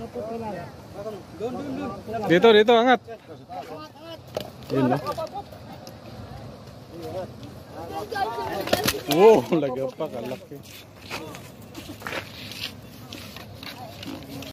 Dito, dito, angat. Yun na. Wow, lagapak, kalaki.